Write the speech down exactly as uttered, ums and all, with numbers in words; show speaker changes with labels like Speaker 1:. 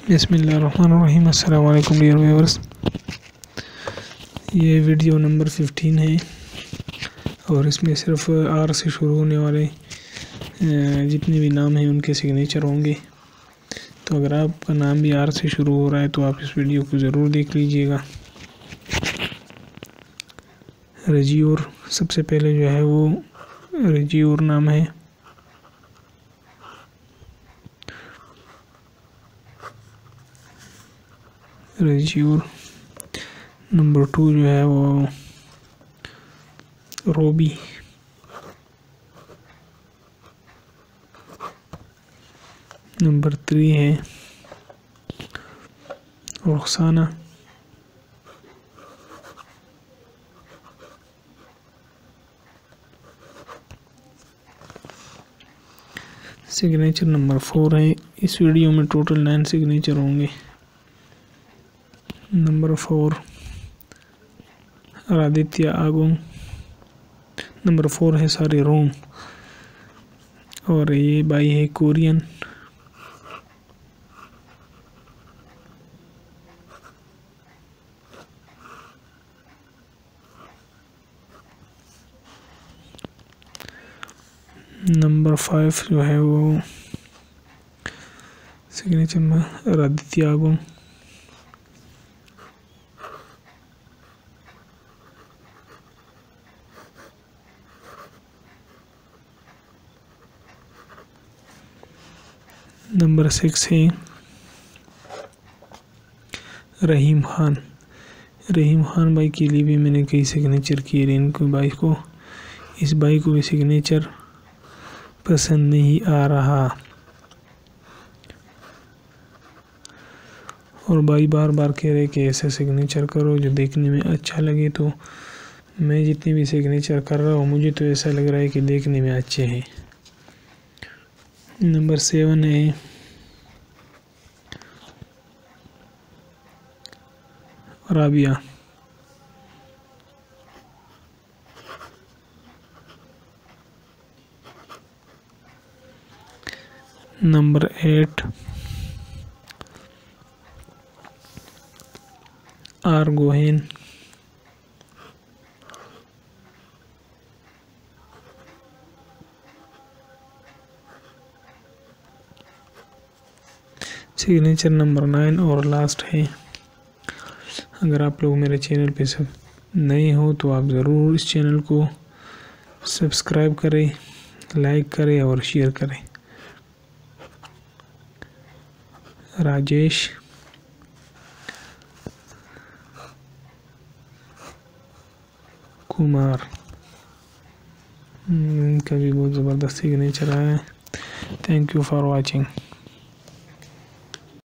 Speaker 1: बिस्मिल्लाहिर्रहमानिर्रहीम। अस्सलाम वालेकुम डियर व्यूअर्स। ये वीडियो नंबर फिफ्टीन है और इसमें सिर्फ आर से शुरू होने वाले जितने भी नाम हैं उनके सिग्नेचर होंगे। तो अगर आपका नाम भी आर से शुरू हो रहा है तो आप इस वीडियो को ज़रूर देख लीजिएगा। रजियोर सबसे पहले जो है वो रजियोर नाम है। रजियोर नंबर टू जो है वो रोबी। नंबर थ्री है रुखसाना। सिग्नेचर नंबर फोर है। इस वीडियो में टोटल नाइन सिग्नेचर होंगे। Number four Aditya Agung. Number four है सारे रोम और ये बाई है कोरियन। नंबर फाइव जो है वो सिग्नेचर में आदित्य आगुंग। नंबर सिक्स है रहीम खान। रहीम खान भाई के लिए भी मैंने कई सिग्नेचर किए। इनको भाई को इस भाई को भी सिग्नेचर पसंद नहीं आ रहा और भाई बार बार कह रहे कि ऐसा सिग्नेचर करो जो देखने में अच्छा लगे। तो मैं जितने भी सिग्नेचर कर रहा हूँ मुझे तो ऐसा लग रहा है कि देखने में अच्छे हैं। नंबर सेवन है Rabia. Number eight R Gohain. Signature number nine और लास्ट है। अगर आप लोग मेरे चैनल पे सब नए हो तो आप ज़रूर इस चैनल को सब्सक्राइब करें, लाइक करें और शेयर करें। राजेश कुमार, इनका भी बहुत ज़बरदस्त सिग्नेचर है। Thank you for watching.